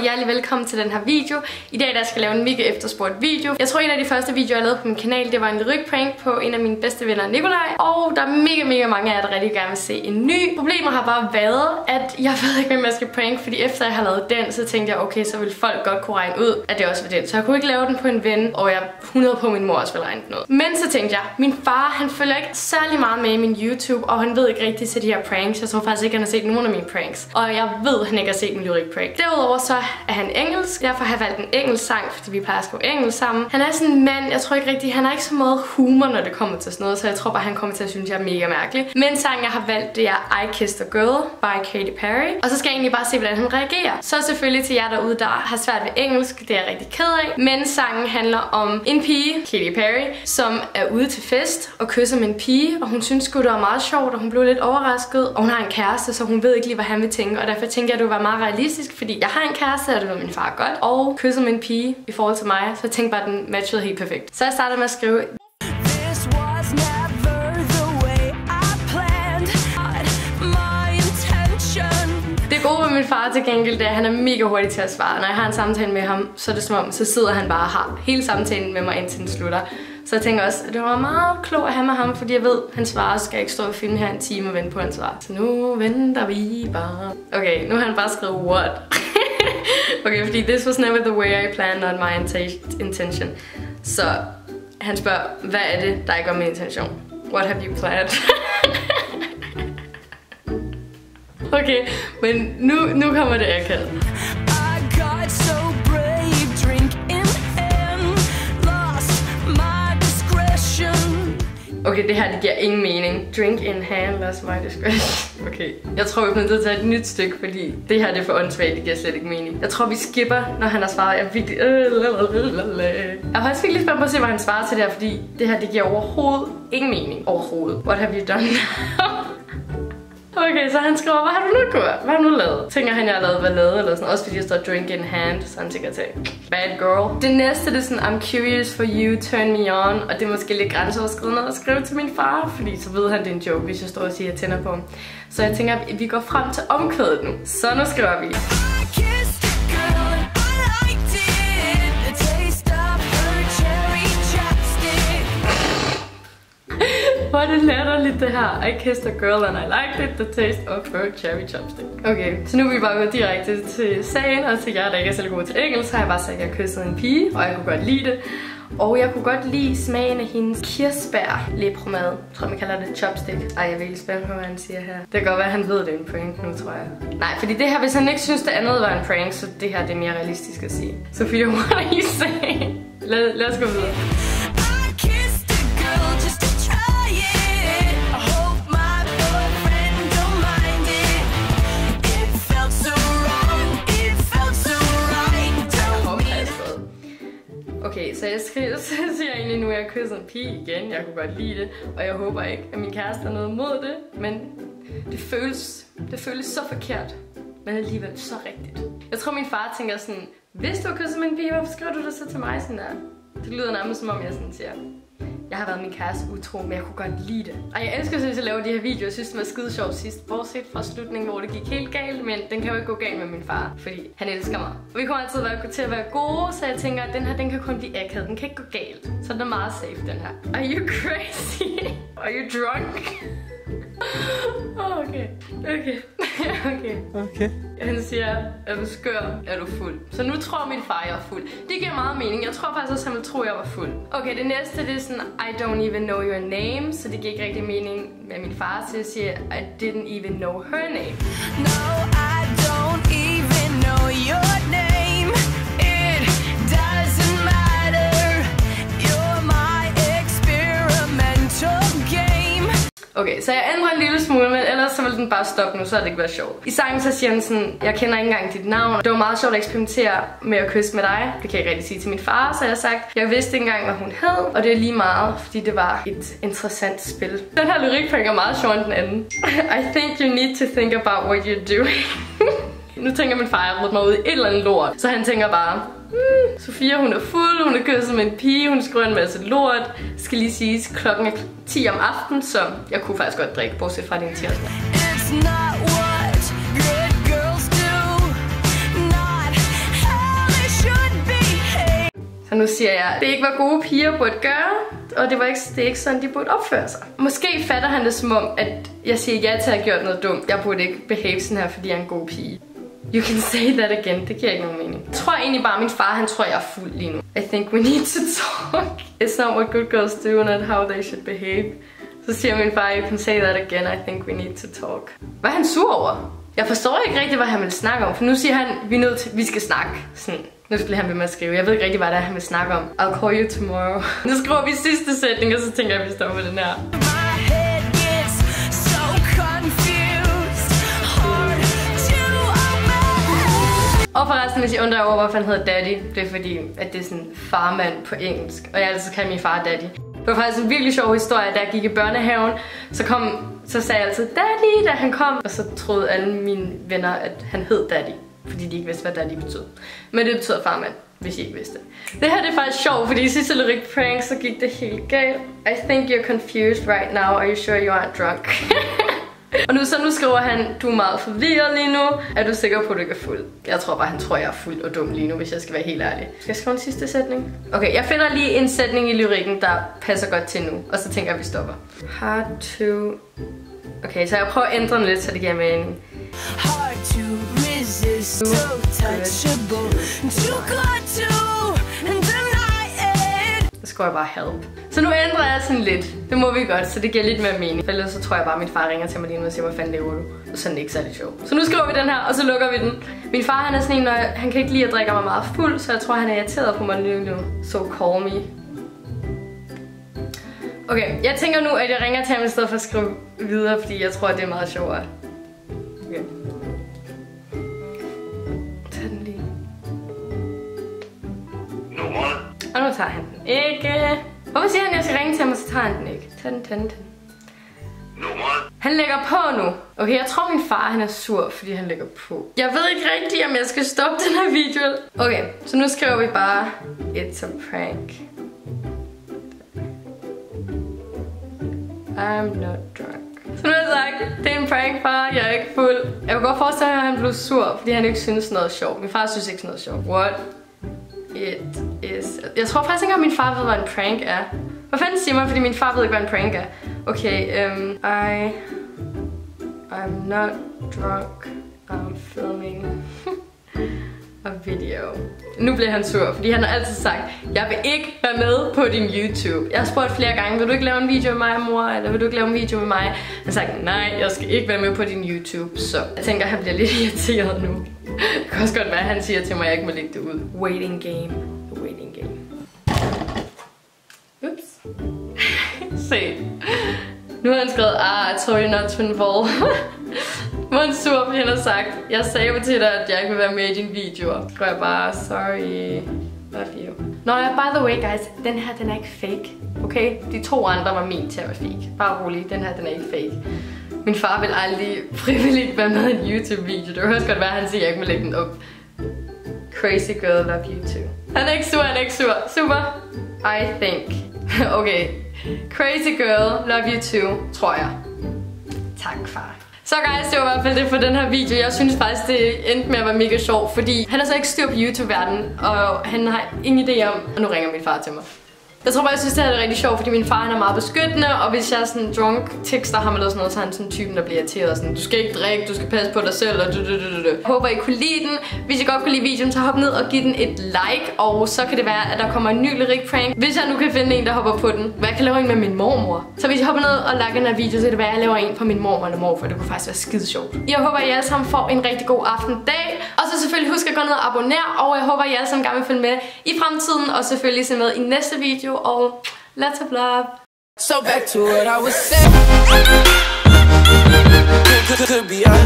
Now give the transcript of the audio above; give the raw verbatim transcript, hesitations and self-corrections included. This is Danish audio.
hjertelig velkommen til den her video. I dag der skal jeg lave en mega efterspurgt video. Jeg tror en af de første videoer jeg lavede på min kanal, det var en lyrik-prank på en af mine bedste venner, Nikolaj. Og der er mega mega mange af jer, der rigtig gerne vil se en ny. Problemet har bare været, at jeg ved ikke, hvem jeg skal prank, fordi efter jeg har lavet den, så tænkte jeg, okay, så vil folk godt kunne regne ud, at det også var den. Så jeg kunne ikke lave den på en ven, og jeg hundrede på min mor også ville regne den ud. Men så tænkte jeg, min far, han følger ikke særlig meget med i min YouTube, og han ved ikke rigtig til de her pranks. Jeg tror faktisk ikke, han har set nogen af mine pranks. Og jeg ved, han ikke har set min lyrik-prank. Derudover så er han engelsk. Derfor har jeg valgt en engelsk sang, fordi vi plejer at skrive engelsk sammen. Han er sådan en mand, jeg tror ikke rigtig, han har ikke så meget humor, når det kommer til sådan noget, så jeg tror bare, han kommer til at synes, jeg er mega mærkelig. Men sangen, jeg har valgt, det er I Kissed a Girl by Katy Perry. Og så skal jeg egentlig bare se, hvordan han reagerer. Så selvfølgelig til jer derude, der har svært ved engelsk, det er jeg rigtig ked af. Men sangen handler om en pige, Katy Perry, som er ude til fest og kysser med en pige, og hun synes sgu, det var meget sjovt, og hun blev lidt overrasket. Og hun har en kæreste, så hun ved ikke lige, hvad han vil tænke, og derfor tænker jeg, at det var meget realistisk, fordi jeg har en kæreste, og det ved min far godt, og kysser med en pige i forhold til mig, så jeg tænkte bare, at den matchede helt perfekt. Så jeg startede med at skrive det gode ved min far til gengæld, det er, at han er mega hurtig til at svare. Når jeg har en samtale med ham, så er det som om, så sidder han bare og har hele samtalen med mig, indtil den slutter. Så jeg tænker også, at det var meget klogt at have med ham, fordi jeg ved, at han svarer, skal jeg ikke stå og finde her en time og vente på hans svar. Så nu venter vi bare. Okay, nu har han bare skrevet what? Okay, fordi this was never the way I planned, not my intention. Så han spørger, hvad er det, der ikke var min intention? What have you planned? Okay, men nu, nu kommer det akavet. Okay, det her det giver ingen mening. Drink in hand, lost my discretion. Okay, jeg tror vi er nødt til at tage et nyt stykke, fordi det her det er for åndssvagt, det giver slet ikke mening. Jeg tror vi skipper, når han har svaret. Jeg er virkelig... Jeg er faktisk virkelig spændt på at se, hvad han svarer til det her, fordi det her det giver overhovedet ingen mening. Overhovedet. What have you done now? Okay, så han skriver, hvad har du nu gjort? Hvad har du nu lavet? Tænker han, jeg har lavet ballade eller sådan. Også fordi jeg står drink in hand, så han sikkert til bad girl. Det næste, det er sådan, I'm curious for you, turn me on. Og det er måske lidt grænseoverskridende at skrive til min far, fordi så ved han, det er en joke, hvis jeg står og siger, at jeg tænder på ham. Så jeg tænker, at vi går frem til omkvædet nu. Så nu skriver vi. Hvor er det latterligt det her. I kissed a girl and I liked it, the taste of her cherry chopstick. Okay, så nu vil vi bare gå direkte til sagen, og til jer, der ikke er særlig gode til engelsk, så har jeg bare sagt, at jeg kyssede en pige, og jeg kunne godt lide det. Og jeg kunne godt lide smagen af hendes kirsebær lepromade. Jeg tror, man kalder det chopstick. Ej, jeg er virkelig spændt på, hvad han siger her. Det kan godt være, at han ved, det er en prank nu, tror jeg. Nej, fordi det her, hvis han ikke synes, det andet var en prank, så det her det er mere realistisk at sige. Sophia, what are you saying? Lad, lad os gå videre. Okay, så jeg, skriver, så siger jeg egentlig nu, at jeg kysser en pige igen. Jeg kunne godt lide det, og jeg håber ikke, at min kæreste har noget imod det. Men det føles, det føles så forkert, men alligevel så rigtigt. Jeg tror, min far tænker sådan, hvis du har kysset med en pige, hvorfor skriver du det så til mig sådan der? Det lyder nærmest som om, jeg sådan siger, jeg har været min kæreste utro, men jeg kunne godt lide det. Og jeg elsker synes, at lave de her videoer. Jeg synes, det var skide sjovt sidst. Bortset fra slutningen, hvor det gik helt galt. Men den kan jo ikke gå galt med min far, fordi han elsker mig. Og vi kommer altid være, til at være gode, så jeg tænker, at den her, den kan kun blive akavet. Den kan ikke gå galt. Så den er meget safe, den her. Are you crazy? Are you drunk? Okay. Okay. Okay. Okay. Han siger, er du skør? Er du fuld? Så nu tror min far, jeg er fuld. Det giver meget mening. Jeg tror faktisk også, han ville tro, jeg var fuld. Okay, det næste, det er sådan, I don't even know your name. Så det giver ikke rigtig mening med min far, så jeg siger, I didn't even know her name. No, I don't even know your name. It doesn't matter. You're my experimental game. Okay, så jeg ændrer en lille smule, men ellers så vil den bare stoppe nu, så har det ikke været sjovt. I sangen så siger han sådan, jeg kender ikke engang dit navn. Det var meget sjovt at eksperimentere med at kysse med dig. Det kan jeg ikke rigtig sige til min far, så jeg har sagt, jeg vidste ikke engang, hvad hun hed. Og det er lige meget, fordi det var et interessant spil. Den her lyrikprank er meget sjov end den anden. I think you need to think about what you're doing. Nu tænker min far, jeg har rodet mig ud i et eller andet lort. Så han tænker bare, hmm, Sophia hun er fuld, hun er kysset med en pige, hun skriver en masse lort. Skal lige siges, klokken er ti om aftenen, så jeg kunne faktisk godt drikke, bortset fra din tirsdag. nu siger jeg, det er ikke, hvad gode piger burde gøre, og det, var ikke, det er ikke sådan, de burde opføre sig. Måske fatter han det som om, at jeg siger ja til at have gjort noget dumt. Jeg burde ikke behave sådan her, fordi jeg er en god pige. You can say that again. Det giver ikke nogen mening. Jeg tror egentlig bare, at min far, han tror, jeg er fuld lige nu. I think we need to talk. It's not what good girls do, not how they should behave. Så siger min far, you can say that again. I think we need to talk. Hvad er han sur over? Jeg forstår ikke rigtig, hvad han vil snakke om. For nu siger han, vi er nødt til, vi skal snakke. Sådan. Nu skal han blive med at skrive. Jeg ved ikke rigtig, hvad det er, han vil snakke om. I'll call you tomorrow. Nu skriver vi sidste sætning, og så tænker jeg, at vi står med den her. Og forresten, hvis I undrer over, hvorfor han hedder Daddy, det er fordi, at det er sådan farmand på engelsk. Og jeg altid kalder min far Daddy. Det var faktisk en virkelig sjov historie, da jeg gik i børnehaven. Så, kom, så sagde jeg altid Daddy, da han kom. Og så troede alle mine venner, at han hed Daddy. Fordi de ikke vidste, hvad Daddy betød. Men det betyder farmand, hvis I ikke vidste det. Det her det er faktisk sjovt, fordi i sidste lyrik prank, så gik det helt galt. I think you're confused right now. Are you sure you aren't drunk? Og nu, så nu skriver han, du er meget forvirret lige nu. Er du sikker på, at du ikke er fuld? Jeg tror bare, han tror, jeg er fuld og dum lige nu, hvis jeg skal være helt ærlig. Skal jeg skrive en sidste sætning? Okay, jeg finder lige en sætning i lyrikken, der passer godt til nu. Og så tænker jeg, at vi stopper. Hard to... Okay, så jeg prøver at ændre den lidt, så det giver mening. Hard to resist, so touchable, too good to deny it. Så skriver jeg bare help. Så nu ændrer jeg sådan lidt. Det må vi godt, så det giver lidt mere mening. For ellers så tror jeg bare, at min far ringer til mig lige nu og siger, hvad fanden laver du? Og så er den ikke særlig sjov. Så nu skriver vi den her, og så lukker vi den. Min far, han er sådan en, når jeg, han kan ikke lide at drikke mig meget fuld, så jeg tror, han er irriteret på mig nu. So call me. Okay, jeg tænker nu, at jeg ringer til ham i stedet for at skrive videre, fordi jeg tror, at det er meget sjovere. Okay. Tag den lige. Nummeret. Og nu tager han den ikke. Hvorfor siger han, at jeg skal ringe til ham, og så tager han den ikke? Tag den, tag den, tag den. Nummeret. Han lægger på nu. Okay, jeg tror min far han er sur, fordi han lægger på. Jeg ved ikke rigtigt, om jeg skal stoppe den her video. Okay, så nu skriver vi bare, it's a prank. I'm not drunk. Så nu har jeg sagt, det er en prank, far. Jeg er ikke fuld. Jeg kunne godt forestille mig, at han blev sur, fordi han ikke synes noget sjovt. Min far synes ikke noget sjovt. What? It is... Jeg tror faktisk ikke, at min far ved, hvad en prank er. Hvad fanden siger man, fordi min far ved ikke, hvad en prank er? Okay, um, I... I'm not drunk. I'm filming a video. Nu bliver han sur, fordi han har altid sagt, jeg vil ikke være med på din YouTube. Jeg har spurgt flere gange, vil du ikke lave en video med mig, mor? Eller vil du ikke lave en video med mig? Han har sagt, nej, jeg skal ikke være med på din YouTube. Så jeg tænker, han bliver lidt irriteret nu. Det kan også godt være, at han siger til mig, at jeg ikke må lægge det ud. Waiting game. The waiting game. Ups. Se. Nu har han skrevet, ah, I told you not to involve. Nu er han sur, fordi han har sagt, jeg sagde til dig, at jeg ikke vil være med i dine videoer. Så går jeg bare, sorry, love you. Nå ja, by the way guys, den her, den er ikke fake. Okay? De to andre var ment til at være fake. Bare rolig, den her, den er ikke fake. Min far vil aldrig frivilligt være med i en YouTube-video. Det kan også godt være, at han siger, at jeg ikke må lægge den op. Crazy girl, love you too. Han er ikke sur, han er ikke sur. Super. I think. Okay. Crazy girl, love you too, tror jeg. Tak, far. Så guys, det var i hvert fald det for den her video. Jeg synes faktisk, det endte med at være mega sjovt, fordi han har så ikke styr på YouTube-verdenen, og han har ingen idé om... Og nu ringer min far til mig. Jeg tror bare, jeg synes, det er rigtig sjovt, fordi min far han er meget beskyttende, og hvis jeg er sådan drunk tekster ham eller sådan noget, så er han sådan typen, der bliver irriteret. Sådan, du skal ikke drikke, du skal passe på dig selv, og du, du, du, du. Håber, I kunne lide den. Hvis I godt kunne lide videoen, så hop ned og giv den et like, og så kan det være, at der kommer en ny lyrik prank. Hvis jeg nu kan finde en, der hopper på den. Hvad jeg kan lave en med min mormor. Så hvis I hopper ned og liker den her video, så kan det være, at jeg laver en på min mormor eller morfar. Det kunne faktisk være skide sjovt. Jeg håber, at I alle sammen får en rigtig god aften dag. Og så selvfølgelig husk at gå ned og abonnere, og jeg håber, at I alle sammen gerne vil følge med i fremtiden, og selvfølgelig se med i næste video, og let's have love. So back to what I was saying. Could, could, could be